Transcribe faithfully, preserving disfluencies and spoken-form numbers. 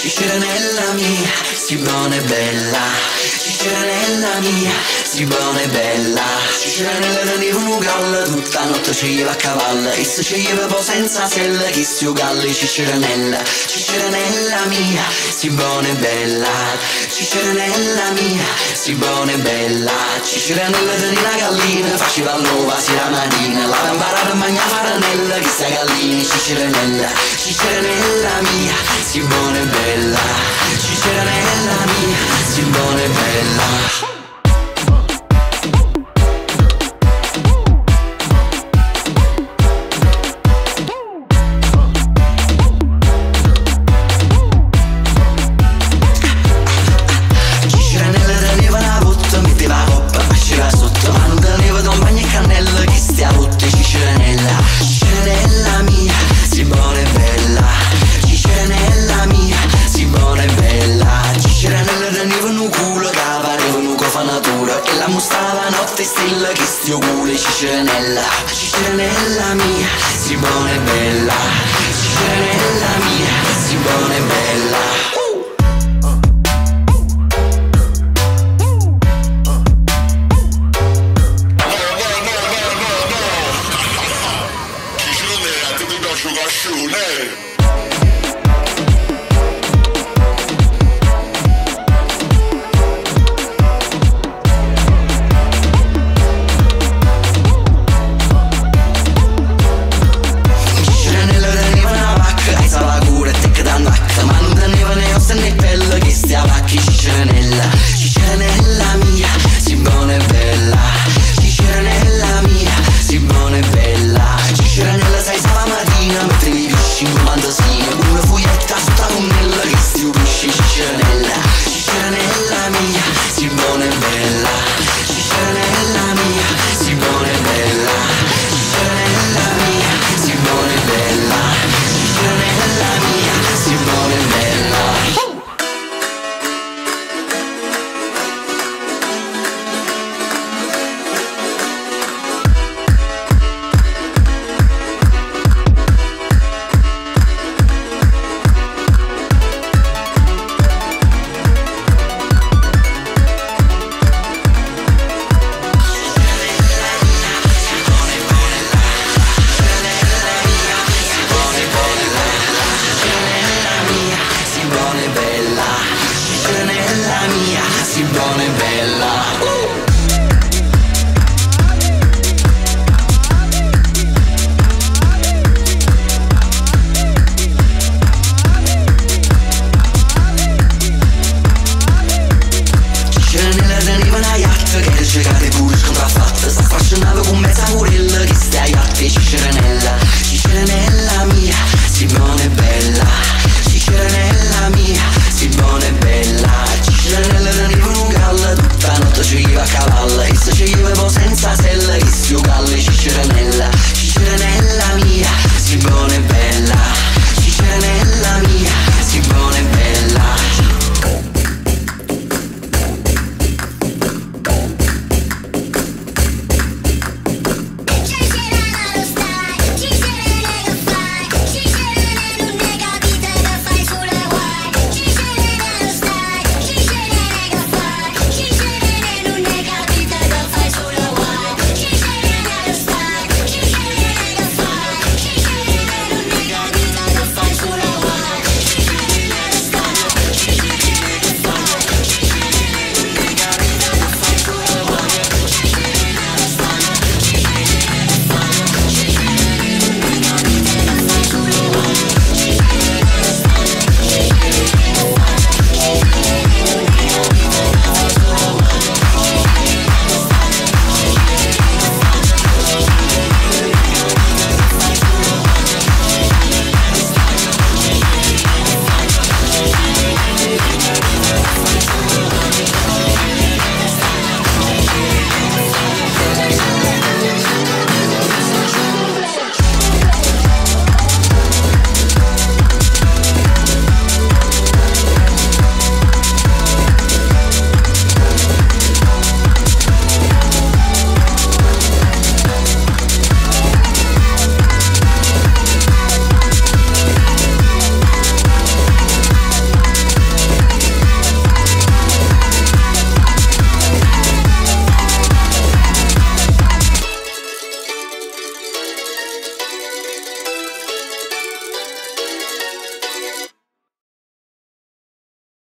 Cicciranella mia, si buona e bella. Cicciranella mia, si buona e bella. Cicciranella teniva un galla, tutta notte ci va a cavallo. E se ci va poi senza sella, chi si ugalli Cicciranella. Cicciranella mia, si buona e bella. Cicciranella mia, si buona e bella. Cicciranella teniva una gallina, faceva l'uova si la mattina. La imparata a mangiare faranella, chi sta gallina Cicciranella. Cicciranella mia, si buona e bella. Cicciranella mia, si buona e bella. E la mostava notte stella che sti culo Cicciranella. Cicciranella mia, si buona e bella. Cicciranella mia, si buona e bella.